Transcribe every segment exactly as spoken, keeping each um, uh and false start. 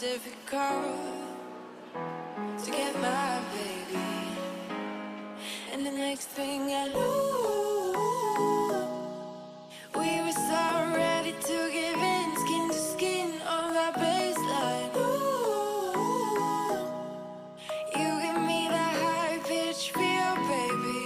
difficult to get my baby, and the next thing I knew, we were so ready to give in, skin to skin on that baseline. Ooh, you give me that high pitch feel, baby.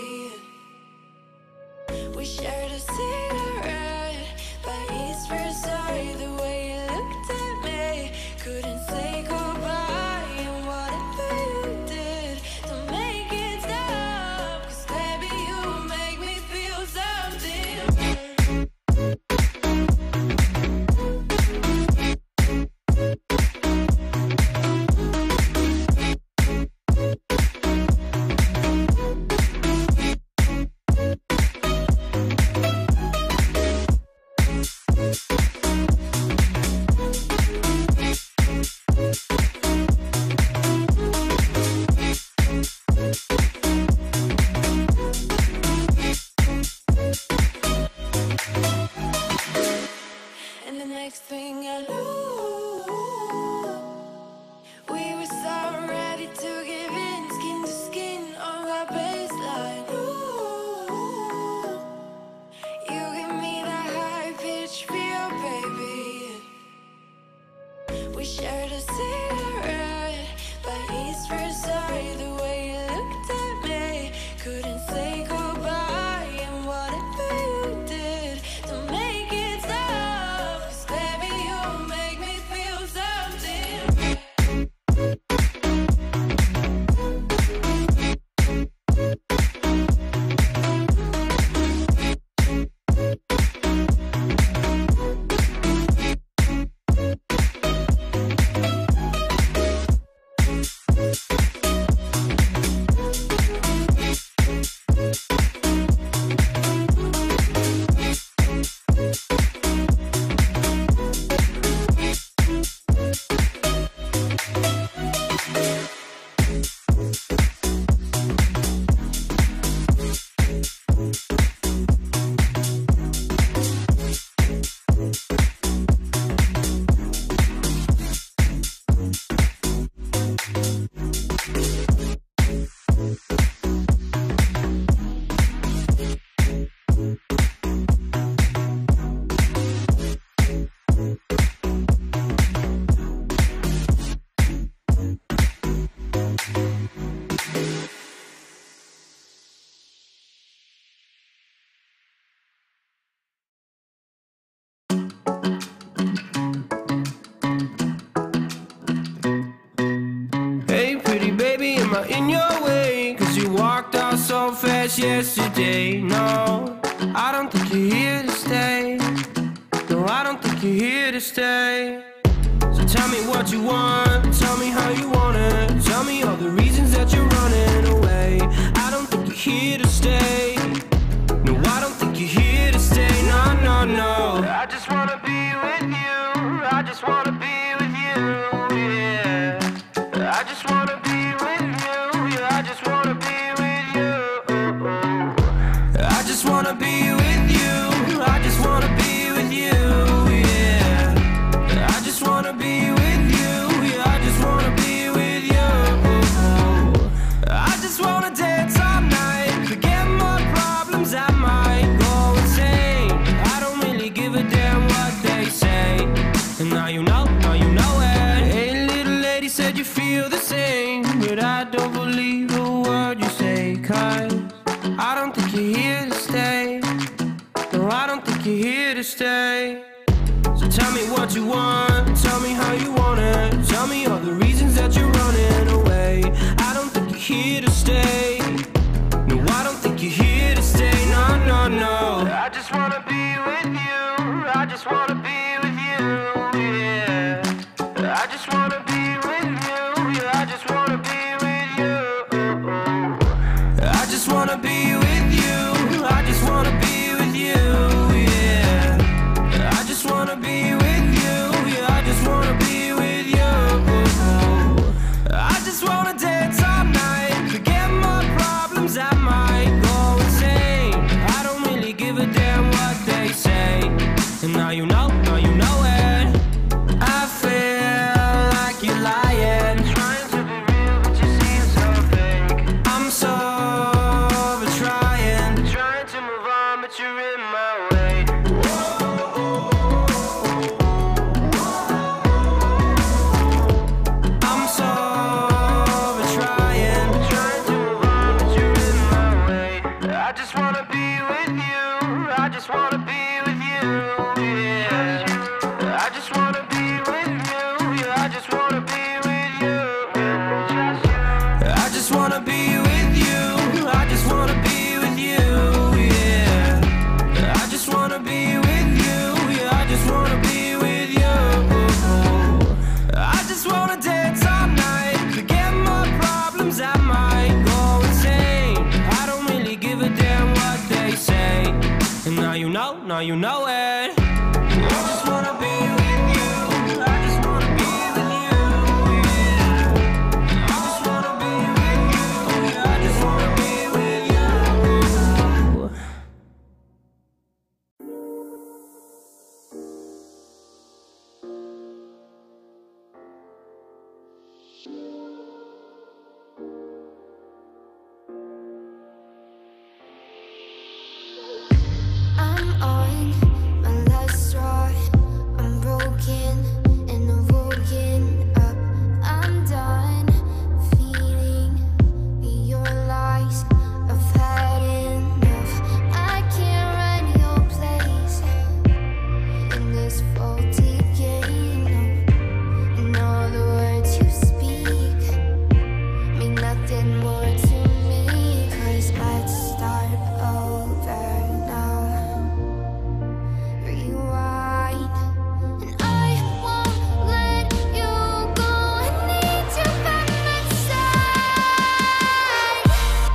We shared a cigarette by East Versailles. The way you looked at me, couldn't say goodbye. And whatever you did to make it stop, 'cause baby, you make me feel something. And the next thing I knew, we were so ready to give in, skin to skin on that baseline. Ooh, you give me that high pitch feel, baby. We shared a cigarette by East Versailles. The way you looked at me, couldn't say goodbye. And whatever you did to make it stop, 'cause baby, you make me feel something. Hey pretty baby, am I in your way? 'Cause you walked out so fast yesterday. No, I don't think you're here to stay. No, I don't think you're here to stay. So tell me what you want, tell me how you want it. Tell me all the reasons that you're running away. I don't think you're here to stay. No, I don't think you're here to stay. No, no, no. I just wanna be with you. I just wanna be with you, yeah. I just wanna be with you. Yeah, I just wanna be with you. I just wanna be with you. I just wanna be with you, yeah. I just wanna be with you. Yeah, I just wanna be with you. I just wanna dance all night, forget my problems, I might go insane. I don't really give a damn what they say. And now you know, now you know it. Hey little lady, said you feel the same, but I don't believe a word you say. 'Cause I don't think you're here to stay. No, I don't think you're here to stay. So tell me what you want, tell me how you want it. Tell me all the reasons that you're running away. I don't think you're here to stay. No, I don't think you're here to stay. No, no, no. I just wanna be with you. I just wanna be with you, yeah. I just wanna be with you. Yeah, I just wanna be with you. I just wanna be with you. I just wanna be with you, yeah. I just wanna be with you. Yeah, I just wanna be with you. now you know it. I just wanna be with you. I just wanna be with you. Yeah. I just wanna be with you. Yeah, I just wanna be with you. I'm on my last straw. I'm broken and I'm woken up. I'm done feeding your lies. I've had enough. I can't run your place in this faulty game. No. And all the words you speak mean nothing more to me. 'Cause let's start over now. Rewind. And I won't let you go. I need you by my side.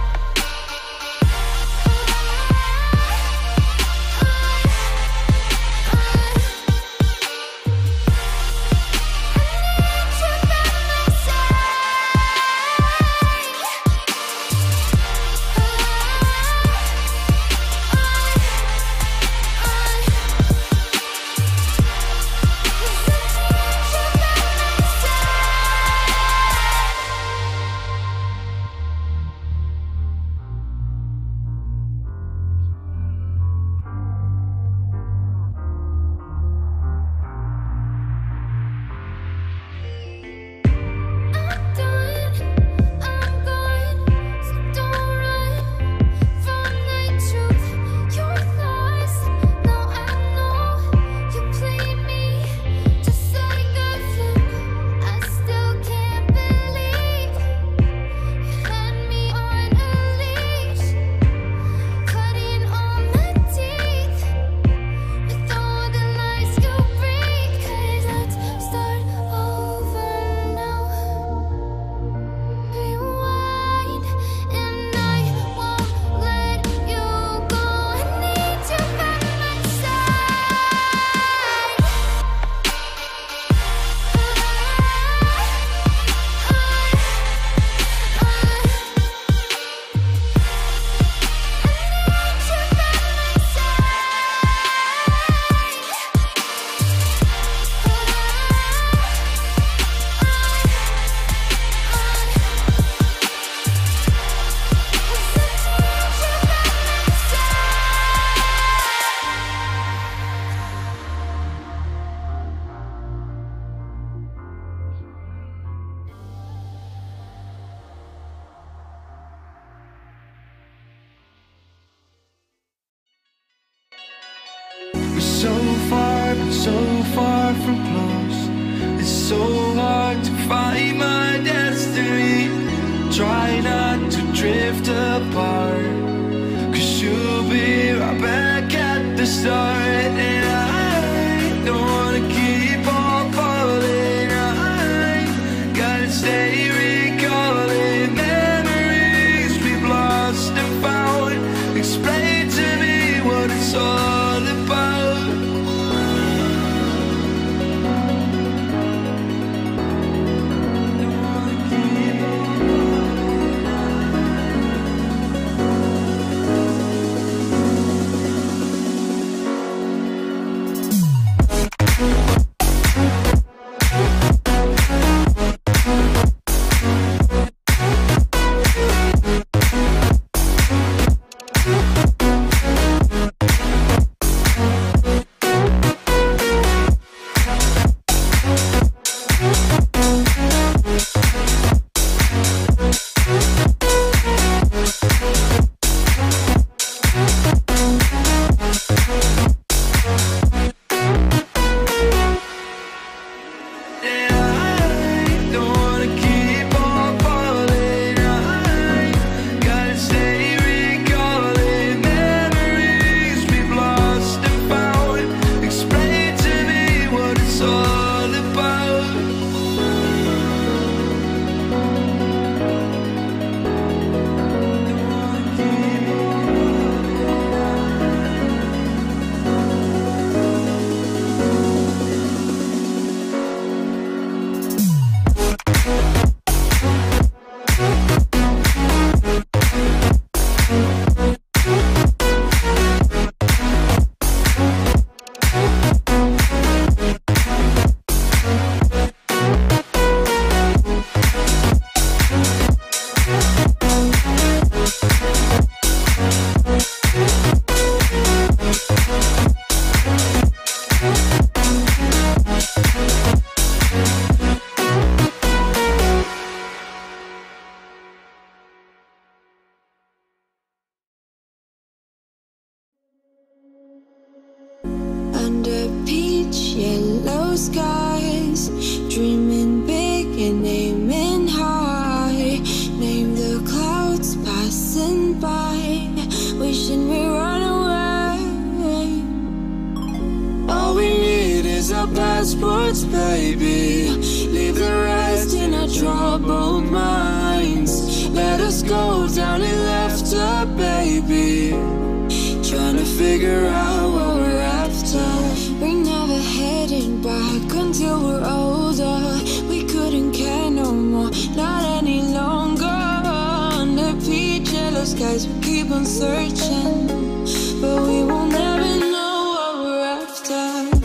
I'm done, I'm gone, so don't run from the truth. You're lost, now I know you played me just like a fluke. I still can't believe you had me on a leash, cutting all my teeth with all the lies you breathe. 'Cause let's start over now. Rewind, and I won't let you go. I need you by my side. We're so far, but so far from close. It's so hard to find my destiny. Try not to drift apart, 'cause you'll be right back at the start. And I don't wanna keep on falling. I gotta stay recalling memories we've lost and found. Explain to me what it's all about. passports, baby. Leave the rest in our troubled minds. Let us go down in laughter, baby. Trying to figure out what we're after. We're never heading back until we're older. We couldn't care no more, not any longer. Under peach yellow skies we keep on searching, but we will never know what we're after.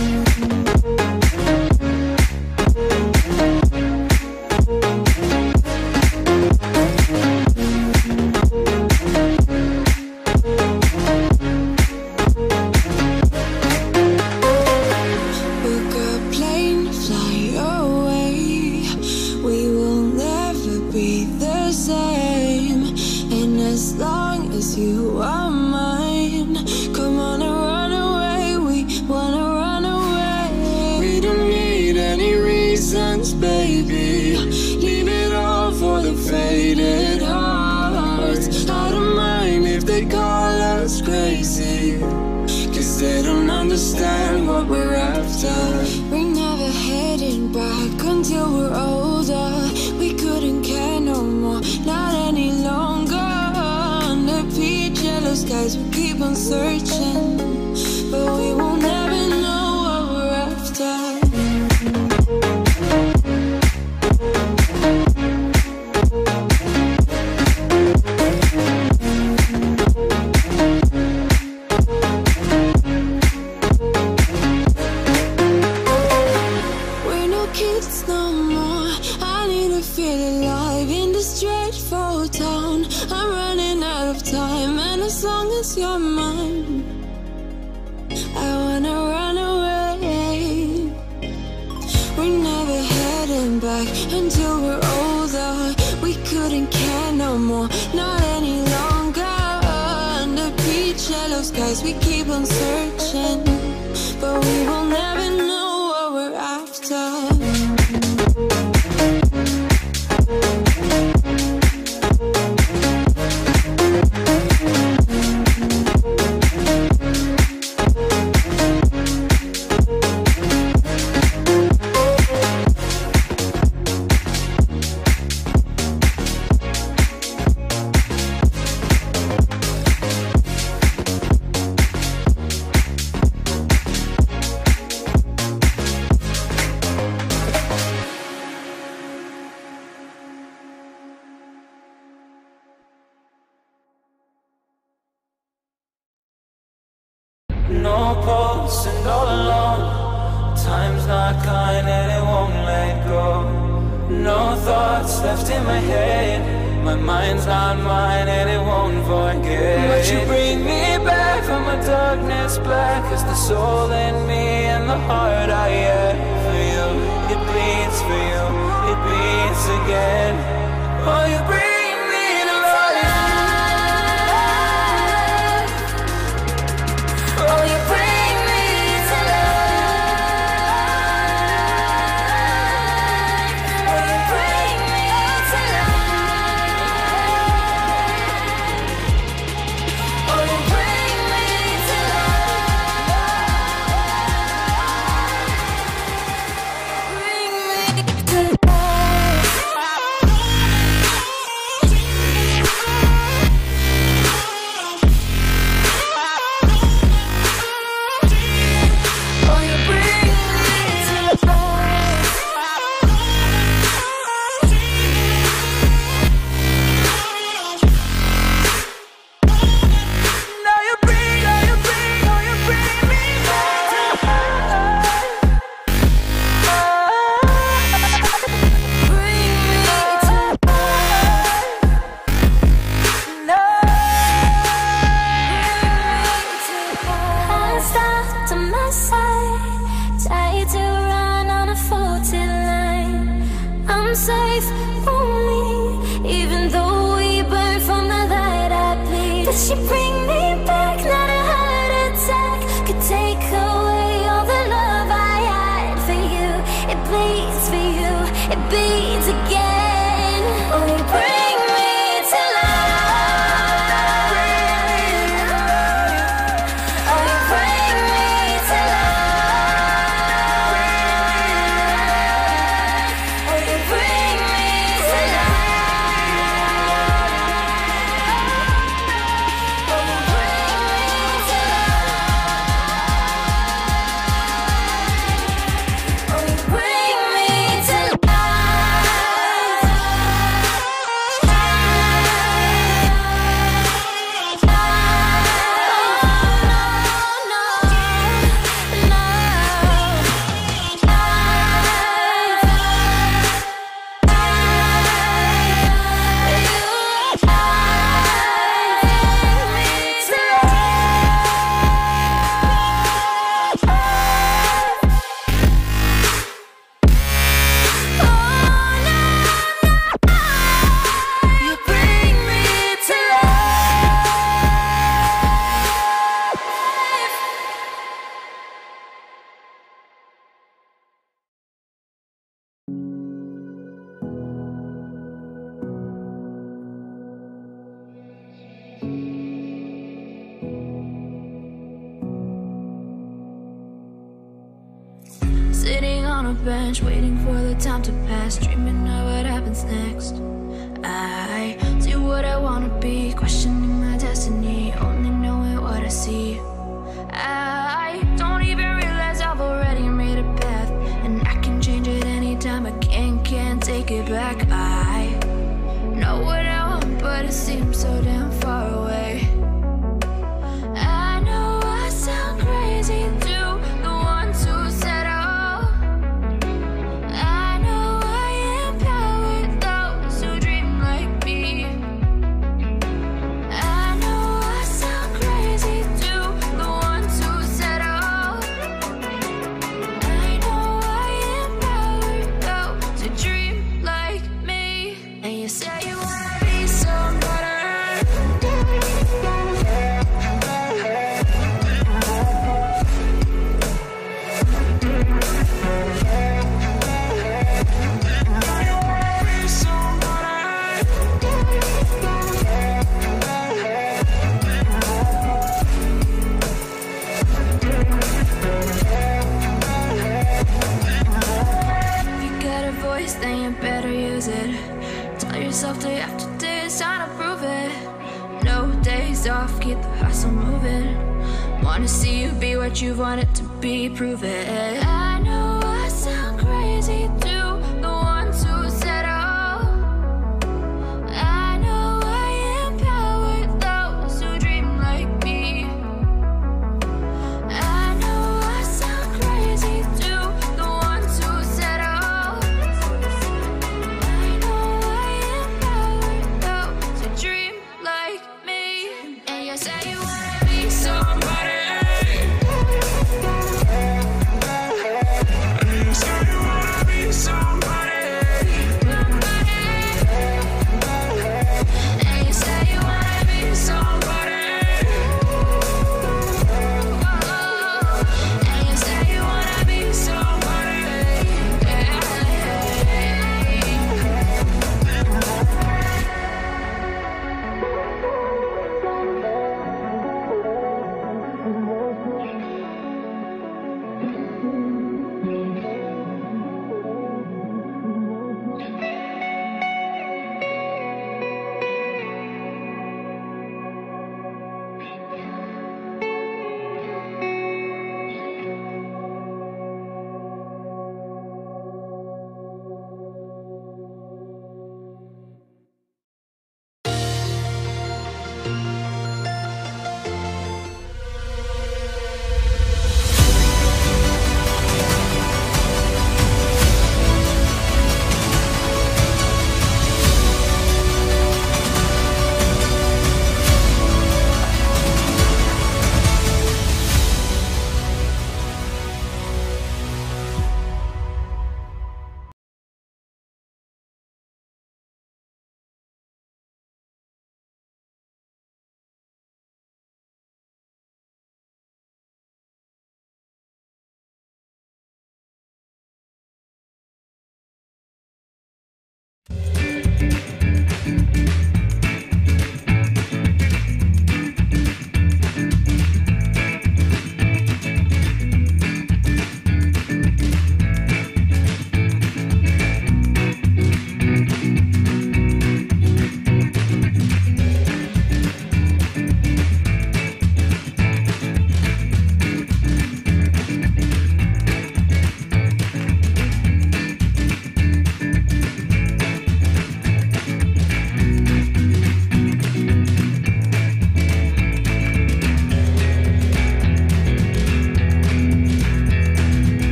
You are mine. Come on and run away. We wanna run away. We don't need any reasons, baby. Leave it all for the faded hearts. I don't mind if they call us crazy, cause they don't understand what we're after. We're never heading back until we're older. We couldn't care no more, not any longer. Peach yellow skies we keep on searching, but we will never know what we're after. We're no kids no more. I need to feel alive in this dreadful town. I'm running out of time, and as long as you're mine, I wanna run away. We're never heading back until we're older. We couldn't care no more, not any longer. Under peach yellow skies we keep on searching, but we will never know what we're after. No pulse and all alone. Time's not kind and it won't let go. No thoughts left in my head. My mind's not mine and it won't forget. But you bring me back from my darkness black, cause the soul in me and the heart I have for you, it bleeds for you, it beats again. Oh, you bring safe only, even though we burn from the light I bleed. Does she bring me back? Not a heart attack could take away all the love I had for you. It bleeds for you, it beats again. Oh, you bring me to life. Oh, you bring me to life. bench, waiting for the time to pass, dreaming of what happens next. I do what I wanna be, questioning my destiny, only knowing what I see. I don't even realize I've already made a path, and I can change it anytime. I can't, can't take it back. I know what I want, but it seems so damn far away. I know I sound crazy to the ones who said oh. I know I empower those who dream like me. I know I sound crazy to the ones who said oh. I know I empower those who dream like me. And you say you wanna be somebody. Then you better use it. Tell yourself day after day it's time to prove it. No days off, keep the hustle moving. Wanna see you be what you wanted to be, prove it. I know I sound crazy to the ones who said oh. I know I empower those who dream like me. I know I sound crazy to the ones who said oh. Say you wanna be somebody.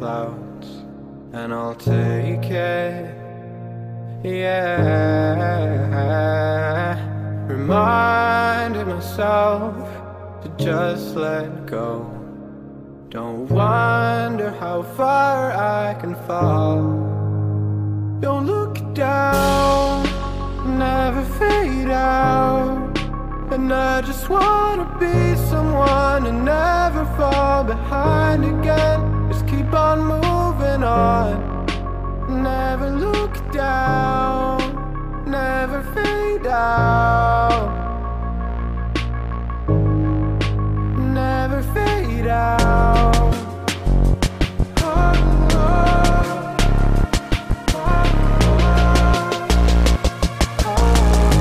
clouds, and I'll take it. Yeah, reminding myself to just let go. Don't wonder how far I can fall. Don't look down, never fade out. And I just wanna be someone and never fall behind again. Just keep on moving on. Never look down, never fade out. Never fade out. Oh, oh, oh, oh.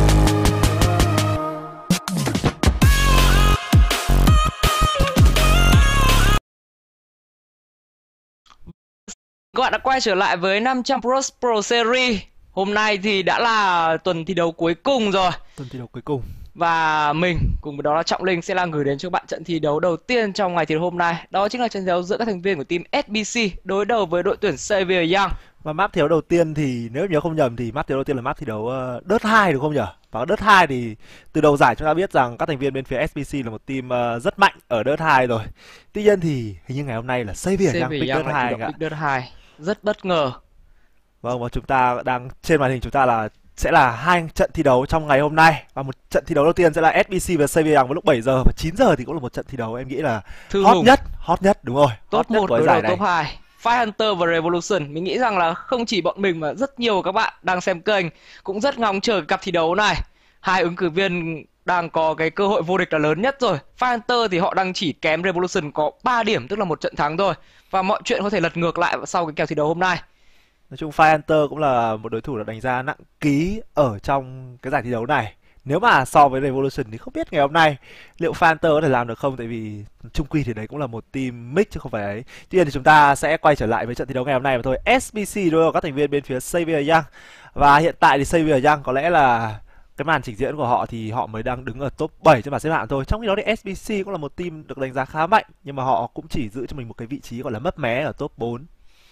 Các bạn đã quay trở lại với năm trăm Bros Pro Series. Hôm nay thì đã là tuần thi đấu cuối cùng rồi. Tuần thi đấu cuối cùng. Và mình cùng với đó là Trọng Linh sẽ là gửi đến cho các bạn trận thi đấu đầu tiên trong ngày thi đấu hôm nay. Đó chính là trận thi đấu giữa các thành viên của team ét bê xê đối đầu với đội tuyển Xavier Young. Và map thi đấu đầu tiên thì nếu nhớ không nhầm thì map thi đấu đầu tiên là map thi đấu uh, đớt hai đúng không nhỉ? Và đớt hai thì từ đầu giải chúng ta biết rằng các thành viên bên phía ét bê xê là một team uh, rất mạnh ở đớt hai rồi. Tuy nhiên thì hình như ngày hôm nay là Xavier Young pick đớt hai pick đớt hai. Rất bất ngờ. Vâng, và chúng ta đang trên màn hình chúng ta là sẽ là hai trận thi đấu trong ngày hôm nay, và một trận thi đấu đầu tiên sẽ là ét bê xê và Xavier Young vào lúc bảy giờ, và chín giờ thì cũng là một trận thi đấu em nghĩ là Thư hot hùng. nhất, hot nhất đúng rồi. Top hot nhất một của đối giải đầu này. top hai. Fight Hunter và Revolution. Mình nghĩ rằng là không chỉ bọn mình mà rất nhiều các bạn đang xem kênh cũng rất ngóng chờ cặp thi đấu này. Hai ứng cử viên đang có cái cơ hội vô địch là lớn nhất rồi. Fight Hunter thì họ đang chỉ kém Revolution có ba điểm, tức là một trận thắng thôi. Và mọi chuyện có thể lật ngược lại sau cái kèo thi đấu hôm nay. Nói chung Fight Hunter cũng là một đối thủ được đánh giá nặng ký ở trong cái giải thi đấu này. Nếu mà so với Revolution thì không biết ngày hôm nay liệu Fight Hunter có thể làm được không, tại vì chung quy thì đấy cũng là một team mix chứ không phải ấy. Tuy nhiên thì chúng ta sẽ quay trở lại với trận thi đấu ngày hôm nay mà thôi. ét bê xê đối với các thành viên bên phía Xavier Young. Và hiện tại thì Xavier Young có lẽ là cái màn trình diễn của họ thì họ mới đang đứng ở top bảy trên bảng xếp hạng thôi. Trong khi đó thì ét bê xê cũng là một team được đánh giá khá mạnh, nhưng mà họ cũng chỉ giữ cho mình một cái vị trí gọi là mấp mé ở top bốn.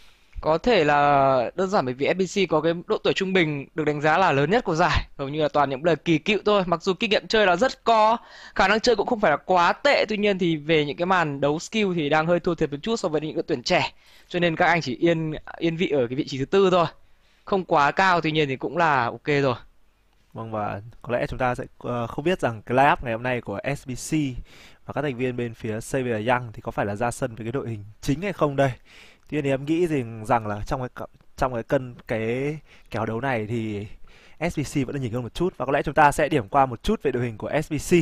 Có thể là đơn giản bởi vì ét bê xê có cái độ tuổi trung bình được đánh giá là lớn nhất của giải, hầu như là toàn những lời kỳ cựu thôi. Mặc dù kinh nghiệm chơi là rất có, khả năng chơi cũng không phải là quá tệ, tuy nhiên thì về những cái màn đấu skill thì đang hơi thua thiệt một chút so với những đội tuyển trẻ. Cho nên các anh chỉ yên yên vị ở cái vị trí thứ tư thôi, không quá cao, tuy nhiên thì cũng là ok rồi. Vâng, và có lẽ chúng ta sẽ uh, không biết rằng cái line-up ngày hôm nay của ét bê xê và các thành viên bên phía Xavier Young thì có phải là ra sân với cái đội hình chính hay không đây. Tuy nhiên thì em nghĩ rằng, rằng là trong cái trong cái cân cái kèo đấu này thì ét bê xê vẫn là nhỉnh hơn một chút, và có lẽ chúng ta sẽ điểm qua một chút về đội hình của ét bê xê.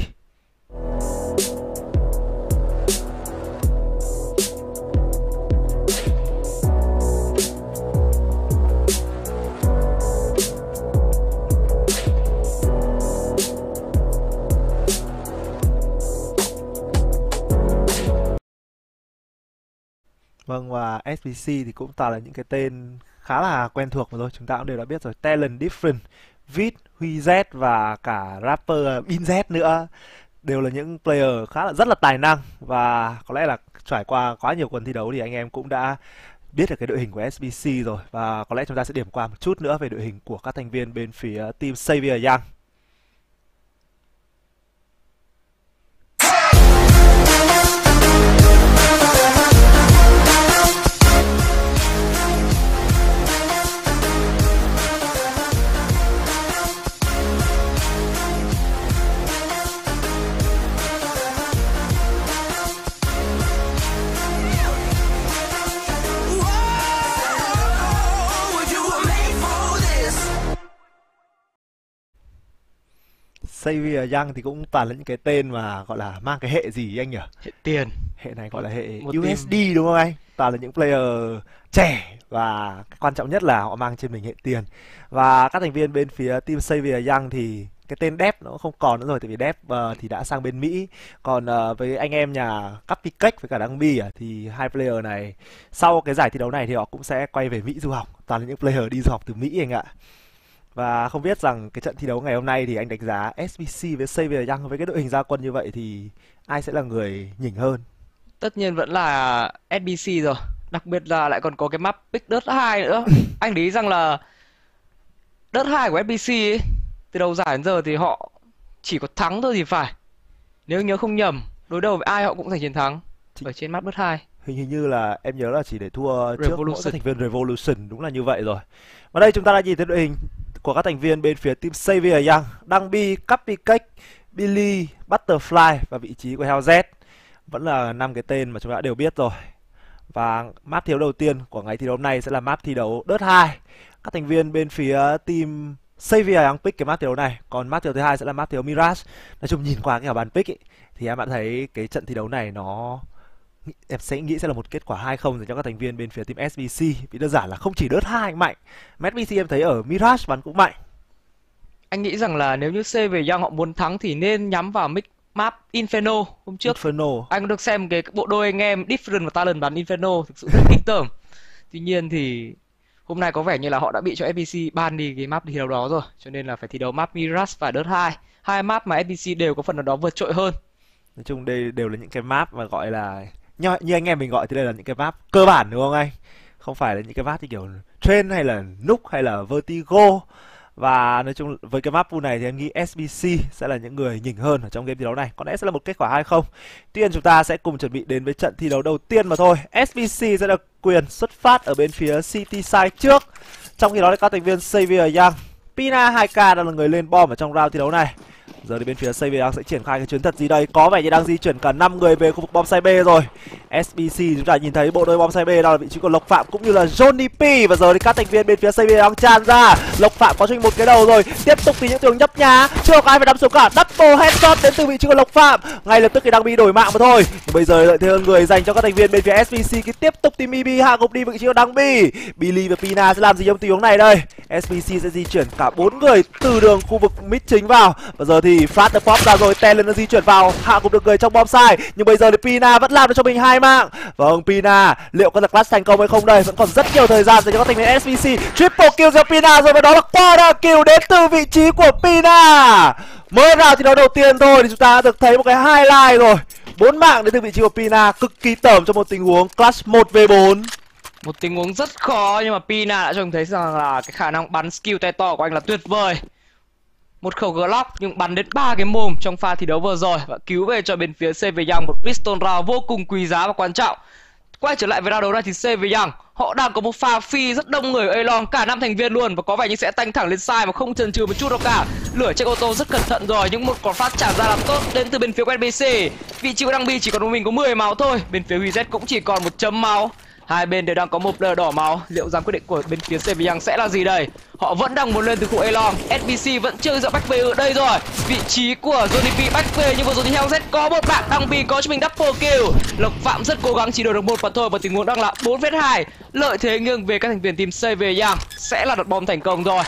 Vâng, và ét bê xê thì cũng toàn là những cái tên khá là quen thuộc mà thôi, chúng ta cũng đều đã biết rồi. Talent Different, Vít, Huy Z và cả rapper Binz nữa đều là những player khá là rất là tài năng, và có lẽ là trải qua quá nhiều cuộc thi đấu thì anh em cũng đã biết được cái đội hình của ét bê xê rồi, và có lẽ chúng ta sẽ điểm qua một chút nữa về đội hình của các thành viên bên phía team Xavier Young. Xavier Young thì cũng toàn là những cái tên mà gọi là mang cái hệ gì anh nhỉ? Hệ tiền. Hệ này gọi là hệ Một u ét đê team, đúng không anh? Toàn là những player trẻ, và quan trọng nhất là họ mang trên mình hệ tiền. Và các thành viên bên phía team Xavier Young thì cái tên Dep nó không còn nữa rồi, tại vì Dep uh, thì đã sang bên Mỹ. Còn uh, với anh em nhà Cupcake với cả Đăng Bi à, thì hai player này sau cái giải thi đấu này thì họ cũng sẽ quay về Mỹ du học. Toàn là những player đi du học từ Mỹ anh ạ. Và không biết rằng cái trận thi đấu ngày hôm nay thì anh đánh giá ét bê xê với Xavier Young với cái đội hình ra quân như vậy thì ai sẽ là người nhỉnh hơn? Tất nhiên vẫn là ét bê xê rồi. Đặc biệt là lại còn có cái map pick đớt hai nữa. Anh để ý rằng là đớt hai của ét bê xê ấy, từ đầu giải đến giờ thì họ chỉ có thắng thôi thì phải. Nếu nhớ không nhầm, đối đầu với ai họ cũng giành chiến thắng ở trên map đớt hai. Hình hình như là em nhớ là chỉ để thua trước mỗi Revolution. các thành viên Revolution, đúng là như vậy rồi. Và đây chúng ta đã nhìn thấy đội hình của các thành viên bên phía team Xavier Young, Đăng-bi, Cupcake, Billy, Butterfly và vị trí của Hellz. Vẫn là năm cái tên mà chúng ta đã đều biết rồi. Và map thi đấu đầu tiên của ngày thi đấu hôm nay sẽ là map thi đấu đớt hai. Các thành viên bên phía team Xavier Young pick cái map thi đấu này, còn map thi đấu thứ hai sẽ là map thi đấu Mirage. Nói chung nhìn qua cái bàn pick ấy, thì em đã thấy cái trận thi đấu này nó em sẽ nghĩ sẽ là một kết quả hai không dành cho các thành viên bên phía team ét bê xê, vì đơn giản là không chỉ đớt hai mạnh mà ét bê xê em thấy ở Mirage bắn cũng mạnh. Anh nghĩ rằng là nếu như Xavier Young họ muốn thắng thì nên nhắm vào mic map Inferno. Hôm trước Inferno anh có được xem cái bộ đôi anh em Different và Talent bắn Inferno, thực sự rất kinh tởm. Tuy nhiên thì hôm nay có vẻ như là họ đã bị cho ét bê xê ban đi cái map thi đấu đó rồi, cho nên là phải thi đấu map Mirage và đớt hai. Hai map mà ét bê xê đều có phần nào đó vượt trội hơn. Nói chung đây đều là những cái map mà gọi là như, như anh em mình gọi thì đây là những cái map cơ bản, đúng không anh? Không phải là những cái map như kiểu Train hay là Nook hay là Vertigo. Và nói chung với cái map pool này thì em nghĩ ét bê xê sẽ là những người nhỉnh hơn ở trong game thi đấu này. Có lẽ sẽ là một kết quả hai không. Tuy nhiên chúng ta sẽ cùng chuẩn bị đến với trận thi đấu đầu tiên mà thôi. ét bê xê sẽ được quyền xuất phát ở bên phía City Side trước. Trong khi đó thì các thành viên Xavier Young, Pina hai K đang là người lên bom ở trong round thi đấu này. Giờ thì bên phía Xavier Young sẽ triển khai cái chuyến thật gì đây? Có vẻ như đang di chuyển cả năm người về khu vực bom site B rồi. ét bê xê chúng ta nhìn thấy bộ đôi bom site B đó là vị trí của Lộc Phạm cũng như là Johnny P. Và giờ thì các thành viên bên phía Xavier Young tràn ra. Lộc Phạm có cho mình một cái đầu rồi. Tiếp tục thì những tường nhấp nhá. Chưa có ai phải đắm xuống cả. Double headshot đến từ vị trí của Lộc Phạm. Ngay lập tức thì đang bị đổi mạng mà thôi. Nhưng bây giờ lợi thế hơn người dành cho các thành viên bên phía ét bê xê. Cái tiếp tục thì Mibi hạ gục đi vị trí của Đăng-bi. Billy và Pina sẽ làm gì trong tình huống này đây? ét bê xê sẽ di chuyển cả bốn người từ đường khu vực mid chính vào. Và giờ thì Flash the Pop ra rồi, Talent nó di chuyển vào hạ gục được người trong bom site. Nhưng bây giờ thì Pina vẫn làm được cho mình hai mạng. Vâng, Pina liệu có là clutch thành công hay không đây? Vẫn còn rất nhiều thời gian dành cho các thành viên ét bê xê. Triple kill cho Pina rồi, và đó là quadra kill đến từ vị trí của Pina. Mới vào thì đó đầu tiên thôi thì chúng ta đã được thấy một cái highlight rồi. Bốn mạng đến từ vị trí của Pina, cực kỳ tởm trong một tình huống clutch một v bốn. Một tình huống rất khó nhưng mà Pina đã cho mình thấy rằng là cái khả năng bắn skill tay to của anh là tuyệt vời. Một khẩu Glock nhưng bắn đến ba cái mồm trong pha thi đấu vừa rồi và cứu về cho bên phía Xavier Young một pistol round vô cùng quý giá và quan trọng. Quay trở lại với round đấu này thì Xavier Young họ đang có một pha phi rất đông người ở A-Long, cả năm thành viên luôn, và có vẻ như sẽ tanh thẳng lên side mà không chần chừ một chút đâu cả. Lửa chiếc ô tô rất cẩn thận rồi, nhưng một quả phát trả ra làm tốt đến từ bên phía của ét bê xê. Vị trí của Đăng-bi chỉ còn một mình có mười máu thôi, bên phía vê dét cũng chỉ còn một chấm máu. Hai bên đều đang có một blur đỏ máu. Liệu rằng quyết định của bên phía Xavier Young sẽ là gì đây? Họ vẫn đang muốn lên từ khu A-Long. ét bê xê vẫn chưa dựa back B ở đây rồi. Vị trí của Johnny P back B, nhưng vừa rồi thì Hellz có một bạn. Đăng-bi có cho mình double kill. Lộc Phạm rất cố gắng chỉ đổi được một phần thôi, và tình huống đang là bốn vs hai. Lợi thế nghiêng về các thành viên team Xavier Young. Sẽ là đợt bom thành công rồi.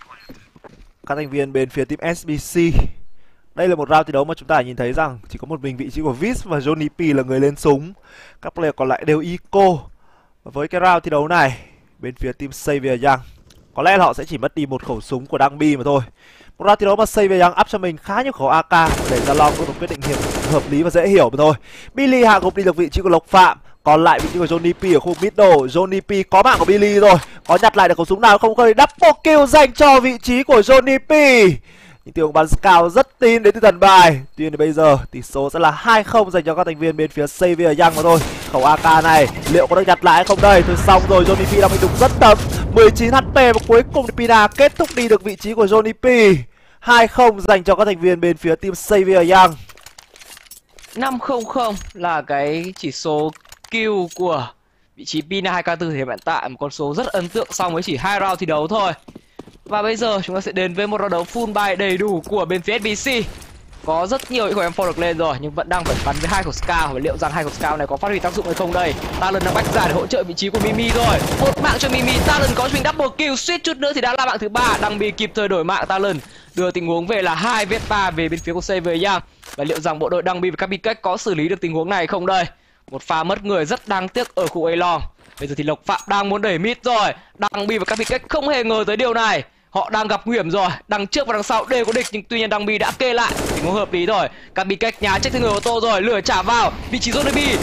Các thành viên bên phía team ét bê xê, đây là một round thi đấu mà chúng ta nhìn thấy rằng chỉ có một mình vị trí của Viz và Johnny P là người lên súng. Các player còn lại đều eco. Và với cái round thi đấu này, bên phía team Xavier Young có lẽ là họ sẽ chỉ mất đi một khẩu súng của Đăng-bi mà thôi. Một round thi đấu mà Xavier Young up cho mình khá nhiều khẩu a ca để ra Long có một quyết định hiệp hợp lý và dễ hiểu mà thôi. Billy hạ gục đi được vị trí của Lộc Phạm. Còn lại vị trí của Johnny P ở khu middle. Johnny P có mạng của Billy rồi. Có nhặt lại được khẩu súng nào không? Khơi double kill dành cho vị trí của Johnny P. Những tiếng bắn scout rất tin đến từ thần bài. Tuy nhiên bây giờ tỷ số sẽ là hai không dành cho các thành viên bên phía Xavier Young mà thôi. Khẩu a ca này liệu có được nhặt lại hay không đây? Thôi xong rồi, Johnny P đang bị đụng rất tấm, mười chín hát pê, và cuối cùng thì Pina kết thúc đi được vị trí của Johnny P. hai không dành cho các thành viên bên phía team Xavier Young. năm không không là cái chỉ số kill của vị trí Pina hai k bốn thì hiện tại một con số rất ấn tượng sau mới chỉ hai round thi đấu thôi. Và bây giờ chúng ta sẽ đến với một round đấu full buy đầy đủ của bên phía ét bê xê. Có rất nhiều những khẩu em four được lên rồi nhưng vẫn đang phải bắn với hai khẩu scout, và liệu rằng hai khẩu scout này có phát huy tác dụng hay không đây? Talent đang bách ra để hỗ trợ vị trí của Mimi rồi. Một mạng cho Mimi, Talent có cho mình double kill, suýt chút nữa thì đã là mạng thứ ba. Đăng-bi kịp thời đổi mạng, Talent đưa tình huống về là hai vs ba về bên phía của Xavier Young. Và liệu rằng bộ đội Đăng-bi và Cupcake có xử lý được tình huống này không đây? Một pha mất người rất đáng tiếc ở khu A-Long. Bây giờ thì Lộc Phạm đang muốn đẩy mid rồi. Đăng-bi và Cupcake không hề ngờ tới điều này. Họ đang gặp nguy hiểm rồi, đằng trước và đằng sau đều có địch, nhưng tuy nhiên Đăng-bi đã kê lại tình huống hợp lý rồi. Cupcake nhá chết người ô tô rồi, lửa trả vào vị trí Johnny P.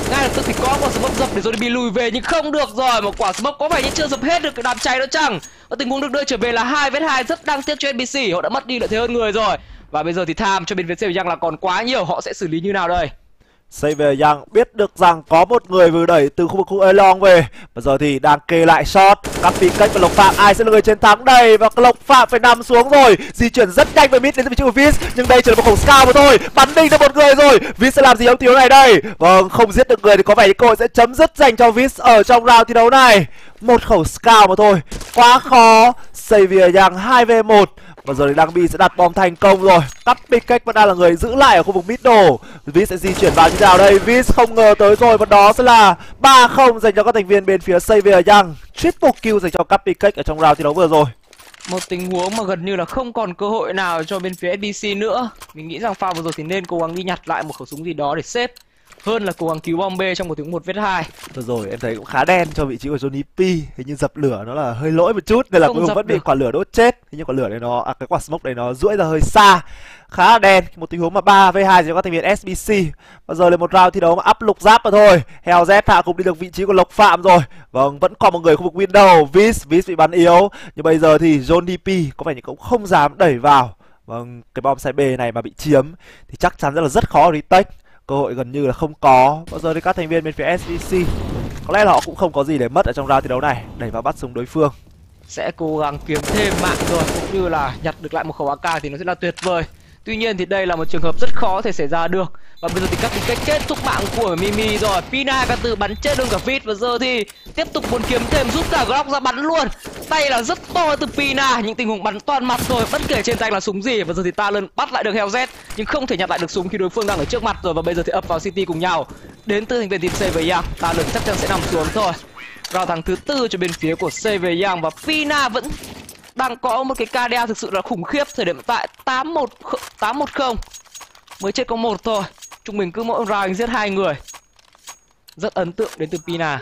ngay lập tức thì có quả smoke dập để Johnny B lùi về nhưng không được rồi, một quả smoke có vẻ như chưa dập hết được cái đám cháy đó chăng. Và tình huống được đưa trở về là hai vs hai, rất đáng tiếc cho ét bê xê, họ đã mất đi lợi thế hơn người rồi. Và bây giờ thì time cho bên phía Xavier Young là còn quá nhiều, họ sẽ xử lý như nào đây? Xavier Young biết được rằng có một người vừa đẩy từ khu vực khu A-Long về. Bây giờ thì đang kê lại shot. Các phi cách và Lộc Phạm, ai sẽ là người chiến thắng đây? Và Lộc Phạm phải nằm xuống rồi. Di chuyển rất nhanh về mid đến vị trí của Vis. Nhưng đây chỉ là một khẩu scout mà thôi. Bắn đinh ra một người rồi. Vis sẽ làm gì ông thiếu này đây? Vâng, không giết được người thì có vẻ như cơ hội sẽ chấm dứt dành cho Vis ở trong round thi đấu này. Một khẩu scout mà thôi, quá khó. Xavier Young hai v một. Và giờ thì Đăng Bi sẽ đặt bom thành công rồi. Cắt Pickett vẫn đang là người giữ lại ở khu vực middle. Vis sẽ di chuyển vào như nào đây? Vis không ngờ tới rồi, và đó sẽ là ba không dành cho các thành viên bên phía Xavier Young. Triple kill dành cho Cắt Pickett ở trong round thi đấu vừa rồi. Một tình huống mà gần như là không còn cơ hội nào cho bên phía ét bê xê nữa. Mình nghĩ rằng pha vừa rồi thì nên cố gắng đi nhặt lại một khẩu súng gì đó để xếp, hơn là cố gắng cứu bom B trong một tiếng một vs hai. Vừa rồi em thấy cũng khá đen cho vị trí của Johnny P. Hình như dập lửa nó là hơi lỗi một chút nên là cuối cùng vẫn bị quả lửa đốt chết. Hình như quả lửa này nó à, cái quả smoke này nó duỗi ra hơi xa, khá là đen. Một tình huống mà ba v hai cho các thành viên ét bê xê. Và giờ là một round thi đấu mà up lục giáp mà thôi. Hellz hạ cũng đi được vị trí của Lộc Phạm rồi. Vâng, vẫn còn một người khu vực window. Vis, Vis bị bắn yếu. Nhưng bây giờ thì Johnny P có vẻ như cũng không dám đẩy vào. Vâng, cái bom side B này mà bị chiếm thì chắc chắn rất là rất khó retake. Cơ hội gần như là không có. Bao giờ thì các thành viên bên phía ét bê xê có lẽ là họ cũng không có gì để mất ở trong round thi đấu này. Đẩy vào bắt súng đối phương. Sẽ cố gắng kiếm thêm mạng rồi, cũng như là nhặt được lại một khẩu a ca thì nó sẽ là tuyệt vời. Tuy nhiên thì đây là một trường hợp rất khó thể xảy ra được. Và bây giờ thì các tính cách kết thúc mạng của Mimi rồi. Pina cả từ bắn chết luôn cả Fit. Và giờ thì tiếp tục muốn kiếm thêm, rút cả Glock ra bắn luôn. Tay là rất to từ Pina, những tình huống bắn toàn mặt rồi, bất kể trên tay là súng gì. Và giờ thì Talon bắt lại được Hellz nhưng không thể nhặt lại được súng khi đối phương đang ở trước mặt rồi. Và bây giờ thì up vào City cùng nhau. Đến từ thành viên team Xavier Young, Talon chắc chắn sẽ nằm xuống thôi. Round thắng thứ tư cho bên phía của Xavier Young. Và Pina vẫn đang có một cái ca đê a thực sự là khủng khiếp. Thời điểm hiện tại tám một không, mới chết có một thôi. Trung bình cứ mỗi round giết hai người. Rất ấn tượng đến từ Pina.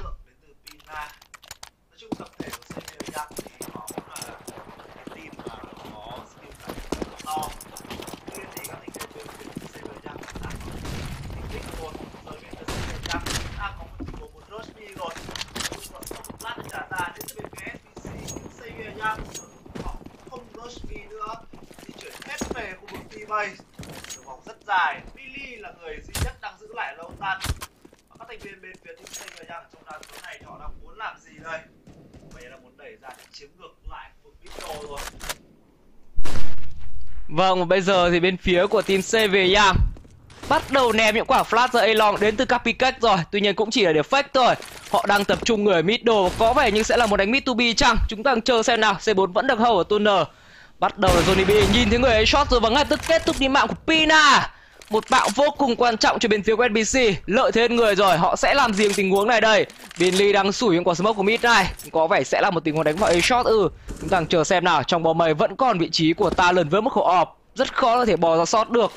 Đường vòng rất dài. Billy là người duy nhất đang giữ lại lâu tan. Và các thành viên bên phía team Xavier Young trong round thứ này họ đang muốn làm gì đây? Vậy là muốn đẩy ra để chiếm ngược lại một middle rồi. Vâng, và bây giờ thì bên phía của team Xavier Young bắt đầu ném những quả flash ra A-Long đến từ Capicate rồi. Tuy nhiên cũng chỉ là để fake thôi. Họ đang tập trung người ở middle, có vẻ như sẽ là một đánh mid to B chăng. Chúng ta đang chờ xem nào. C bốn vẫn được hold ở tunnel. Bắt đầu là Johnny B nhìn thấy người ấy shot rồi và ngay tức kết thúc đi mạng của Pina. Một mạng vô cùng quan trọng cho bên phía của ét bê xê. Lợi thế hơn người rồi, họ sẽ làm gì trong tình huống này đây? Binley đang sủi những quả smoke của mid này. Có vẻ sẽ là một tình huống đánh vào A shot. Ừ, chúng ta đang chờ xem nào. Trong bóng mây vẫn còn vị trí của Talon với một khẩu ọp, rất khó có thể bò ra shot được.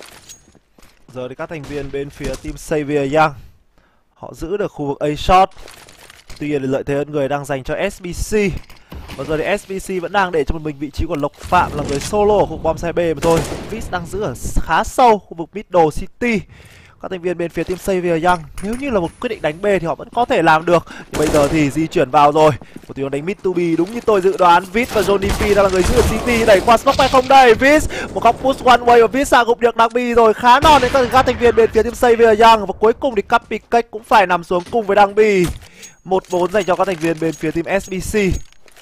Giờ thì các thành viên bên phía team Xavier Young họ giữ được khu vực A shot. Tuy nhiên lợi thế hơn người đang dành cho ét bê xê. Và giờ thì ét bê xê vẫn đang để cho một mình vị trí của Lộc Phạm là người solo ở khu vực bom xe B mà thôi. Vis đang giữ ở khá sâu khu vực middle city. Các thành viên bên phía team Xavier Young nếu như là một quyết định đánh B thì họ vẫn có thể làm được. Nhưng bây giờ thì di chuyển vào rồi. Một tiếng đánh mid to B đúng như tôi dự đoán. Vis và Johnny P đang là người giữ ở city. Đẩy qua smoke hay không đây? Vis một góc push one way và Vis hạ gục được Đăng Bi rồi. Khá non đến các, các thành viên bên phía team Xavier Young. Và cuối cùng thì Capicate cũng phải nằm xuống cùng với Đăng Bi. một bốn dành cho các thành viên bên phía team ét bê xê.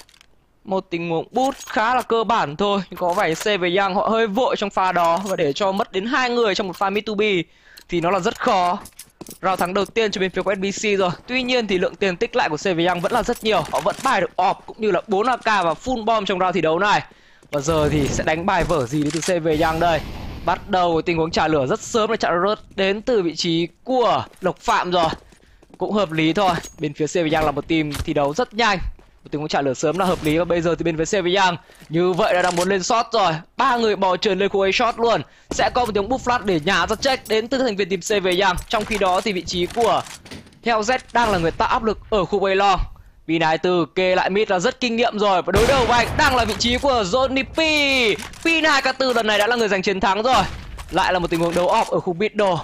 Một tình huống bút khá là cơ bản thôi, nhưng có vẻ Xavier Young họ hơi vội trong pha đó. Và để cho mất đến hai người trong một pha mid to B thì nó là rất khó. Round thắng đầu tiên cho bên phía của ét bê xê rồi. Tuy nhiên thì lượng tiền tích lại của Xavier Young vẫn là rất nhiều. Họ vẫn bài được orb cũng như là bốn a ca và full bomb trong round thi đấu này. Và giờ thì sẽ đánh bài vở gì đến từ Xavier Young đây? Bắt đầu tình huống trả lửa rất sớm để chặn rớt đến từ vị trí của Lộc Phạm rồi. Cũng hợp lý thôi. Bên phía Xavier Young là một team thi đấu rất nhanh. Một tình huống trả lửa sớm là hợp lý. Và bây giờ thì bên phía Xavier Young như vậy là đang muốn lên shot rồi. Ba người bò trườn lên khu A shot luôn. Sẽ có một tiếng bút flash để nhả ra check đến từ thành viên team Xavier Young. Trong khi đó thì vị trí của Hellz đang là người tạo áp lực ở khu A long. Vì này từ kê lại mid là rất kinh nghiệm rồi. Và đối đầu với anh đang là vị trí của Johnny P. P hai K bốn lần này đã là người giành chiến thắng rồi. Lại là một tình huống đấu off ở khu middle.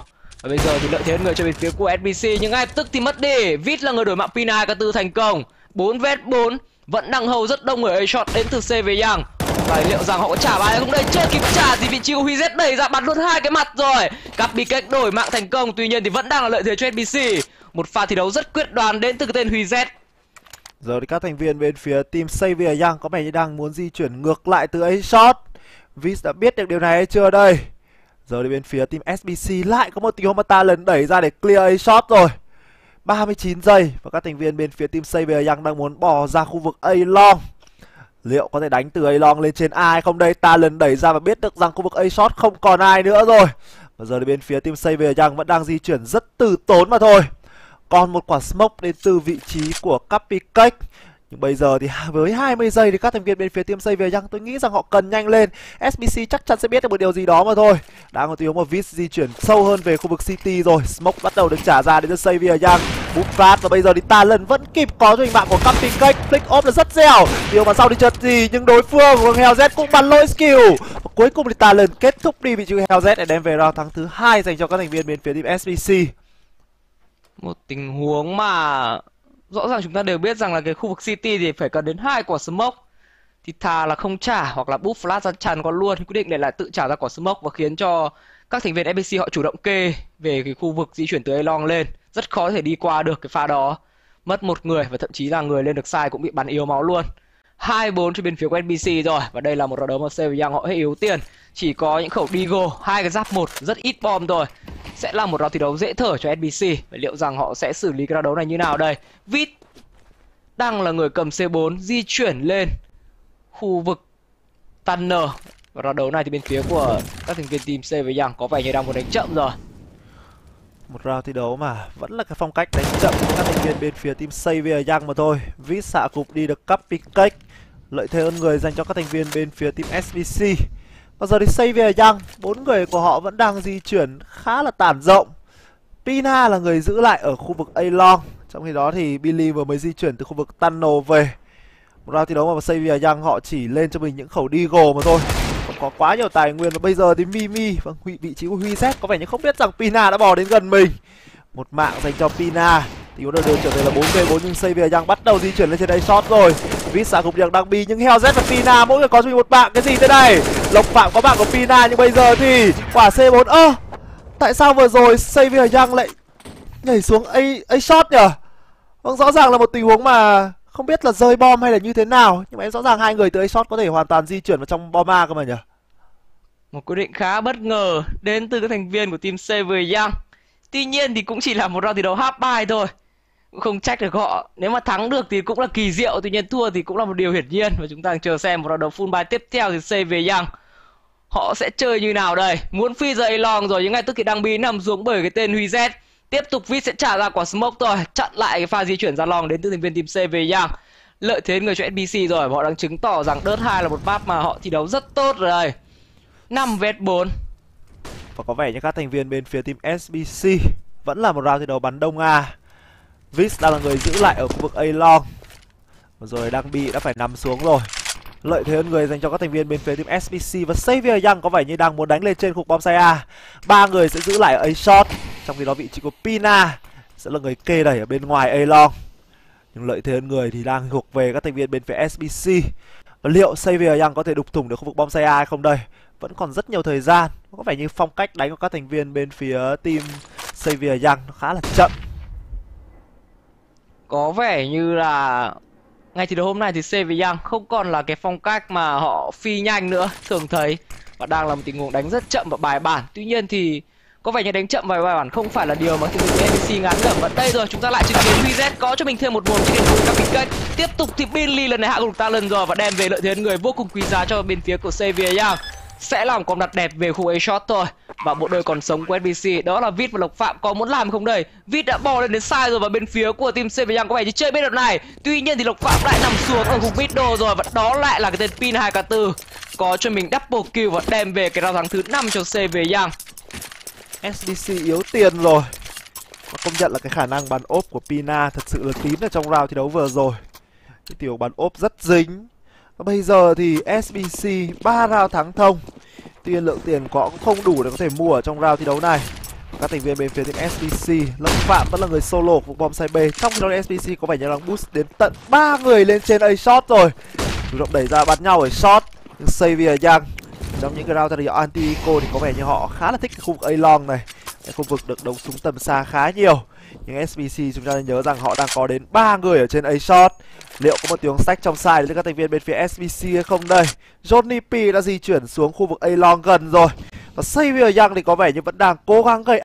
Và bây giờ thì lợi thế người cho bên phía của ét bê xê, nhưng ngay lập tức thì mất đi. Vít là người đổi mạng Pina hai k tư thành công. bốn vs bốn, vẫn đang hầu rất đông người A-shot đến từ xê vê Young. Và liệu rằng họ có trả bài hay không đây? Chưa kịp trả thì vị trí của Huy Z đẩy ra bắn luôn hai cái mặt rồi. Copycat đổi mạng thành công, tuy nhiên thì vẫn đang là lợi thế cho ét bê xê. Một pha thi đấu rất quyết đoán đến từ cái tên Huy Z. Giờ thì các thành viên bên phía team Xavier Young có vẻ như đang muốn di chuyển ngược lại từ A-shot. Vis đã biết được điều này hay chưa đây? Giờ thì bên phía team ét bê xê lại có một tình huống mà ta lần đẩy ra để clear A-shot rồi. ba mươi chín giây và các thành viên bên phía team Xavier Young đang muốn bỏ ra khu vực A-long. Liệu có thể đánh từ A-long lên trên A hay không đây? Ta lần đẩy ra và biết được rằng khu vực A-shot không còn ai nữa rồi. Và giờ thì bên phía team Xavier Young vẫn đang di chuyển rất từ tốn mà thôi. Còn một quả smoke đến từ vị trí của Copycat. Nhưng bây giờ thì với hai mươi giây thì các thành viên bên phía team Xavier Young tôi nghĩ rằng họ cần nhanh lên. ét bê xê chắc chắn sẽ biết được một điều gì đó mà thôi. Đã có tiếng một Vis di chuyển sâu hơn về khu vực City rồi. Smoke bắt đầu được trả ra đến từ Xavier Young. Bút phát và bây giờ thì Talon vẫn kịp có cho hình mạng của Copycat. Flick off là rất dẻo. Điều mà sau thì chợt gì nhưng đối phương của Hellz cũng bắn lỗi skill. Và cuối cùng thì Talon kết thúc đi vị trí Hellz để đem về round thắng thứ hai dành cho các thành viên bên phía team ét bê xê. Một tình huống mà rõ ràng chúng ta đều biết rằng là cái khu vực City thì phải cần đến hai quả smoke. Thì thà là không trả hoặc là búp flash ra tràn còn luôn, quyết định để lại tự trả ra quả smoke và khiến cho các thành viên ép bê xê họ chủ động kê về cái khu vực di chuyển từ A-long lên. Rất khó thể đi qua được cái pha đó. Mất một người và thậm chí là người lên được side cũng bị bắn yếu máu luôn. hai bốn cho bên phía của ét bê xê rồi. Và đây là một trận đấu mà Xavier Young họ hết yếu tiền. Chỉ có những khẩu Deagle, hai cái giáp một, rất ít bom thôi. Sẽ là một round thi đấu dễ thở cho ét bê xê. Và liệu rằng họ sẽ xử lý cái round đấu này như nào đây? Vít đang là người cầm C bốn di chuyển lên khu vực Tunnel. Và round đấu này thì bên phía của các thành viên team Xavier Young có vẻ như đang muốn đánh chậm rồi. Một round thi đấu mà vẫn là cái phong cách đánh chậm của các thành viên bên phía team Xavier Young mà thôi. Vis xạ cục đi được Copycat. Lợi thế hơn người dành cho các thành viên bên phía team ét bê xê. Và giờ thì Xavier Young, bốn người của họ vẫn đang di chuyển khá là tản rộng. Pina là người giữ lại ở khu vực A-long. Trong khi đó thì Billy vừa mới di chuyển từ khu vực Tunnel về. Một round thi đấu mà Xavier Young họ chỉ lên cho mình những khẩu Deagle mà thôi. Không có quá nhiều tài nguyên. Và bây giờ thì Mimi, vâng, vị trí của Huy Z có vẻ như không biết rằng Pina đã bò đến gần mình. Một mạng dành cho Pina. Thì có được trở về là bốn v bốn nhưng Xavier Young bắt đầu di chuyển lên trên đây shot rồi. Vít xả cục điện đang bi nhưng Hellz và Pina mỗi người có cho mình một mạng. Cái gì thế này? Lộc Phạm có mạng của Pina nhưng bây giờ thì quả C bốn. Ơ, à, tại sao vừa rồi Xavier Young lại nhảy xuống A, A shot nhỉ? Vâng, rõ ràng là một tình huống mà không biết là rơi bom hay là như thế nào. Nhưng mà em rõ ràng hai người từ A shot có thể hoàn toàn di chuyển vào trong bom A cơ mà nhỉ? Một quyết định khá bất ngờ đến từ các thành viên của team Xavier Young. Tuy nhiên thì cũng chỉ là một round thi đấu half bài thôi. Cũng không trách được họ. Nếu mà thắng được thì cũng là kỳ diệu. Tuy nhiên thua thì cũng là một điều hiển nhiên. Và chúng ta chờ xem một round đấu full buy tiếp theo thì Xavier Young họ sẽ chơi như nào đây. Muốn phi ra A-long rồi nhưng ngay tức thì đang bị nằm xuống bởi cái tên Huy Z. Tiếp tục Vít sẽ trả ra quả smoke rồi, chặn lại cái pha di chuyển ra long đến từ thành viên team Xavier Young. Lợi thế người cho ét bê xê rồi. Họ đang chứng tỏ rằng Dirt hai là một map mà họ thi đấu rất tốt rồi đây. năm vs bốn. Và có vẻ như các thành viên bên phía team ét bê xê vẫn là một round thi đấu bắn đông A. Vis đang là người giữ lại ở khu vực A-long. Rồi đang bị đã phải nằm xuống rồi. Lợi thế hơn người dành cho các thành viên bên phía team ét bê xê. Và Xavier Young có vẻ như đang muốn đánh lên trên khu bom site A. Ba người sẽ giữ lại ở A-shot. Trong khi đó vị trí của Pina sẽ là người kê đẩy ở bên ngoài A-long. Nhưng lợi thế hơn người thì đang thuộc về các thành viên bên phía ét bê xê. Và liệu Xavier Young có thể đục thủng được khu vực bom site A hay không đây? Vẫn còn rất nhiều thời gian. Có vẻ như phong cách đánh của các thành viên bên phía team Xavier Young nó khá là chậm. Có vẻ như là ngay từ đầu hôm nay thì Xavier Young không còn là cái phong cách mà họ phi nhanh nữa thường thấy. Và đang là một tình huống đánh rất chậm và bài bản. Tuy nhiên thì có vẻ như đánh chậm và bài bản không phải là điều mà team ét bê xê ngán ngẩm. Vẫn đây rồi, chúng ta lại chứng kiến Huy Z có cho mình thêm một mồm trên đường của Copycat. Tiếp tục thì Billy lần này hạ gục Talon rồi và đem về lợi thế người vô cùng quý giá cho bên phía của Xavier Young. Sẽ làm con đặt đẹp về khu A-shot thôi. Và bộ đôi còn sống của ét bê xê đó là Vít và Lộc Phạm có muốn làm không đây? Vít đã bò lên đến sai rồi và bên phía của team Xavier Young có vẻ như chơi bên đợt này. Tuy nhiên thì Lộc Phạm lại nằm xuống ở khu middle rồi và đó lại là cái tên Pin hai k tư có cho mình double kill và đem về cái round thắng thứ năm cho Xavier Young. ét bê xê yếu tiền rồi. Có công nhận là cái khả năng bắn ốp của Pina thật sự là tím ở trong round thi đấu vừa rồi. Cái tiểu bắn ốp rất dính. Và bây giờ thì ét bê xê ba round thắng thông. Tuy nhiên lượng tiền của họ cũng không đủ để có thể mua ở trong round thi đấu này. Các thành viên bên phía team ét bê xê, Lâm Phạm vẫn là người solo của bom side B. Trong khi đó ét bê xê có vẻ như đang boost đến tận ba người lên trên A shot rồi. Chủ động đẩy ra bắn nhau ở shot. Nhưng Xavier Young trong những cái round thời anti eco thì có vẻ như họ khá là thích cái khu vực A long này. Cái khu vực được đấu súng tầm xa khá nhiều. Nhưng ét bê xê chúng ta nên nhớ rằng họ đang có đến ba người ở trên A shot. Liệu có một tiếng sách trong side đến các thành viên bên phía ét bê xê hay không đây? Johnny P đã di chuyển xuống khu vực A long gần rồi. Và Xavier Young thì có vẻ như vẫn đang cố gắng gây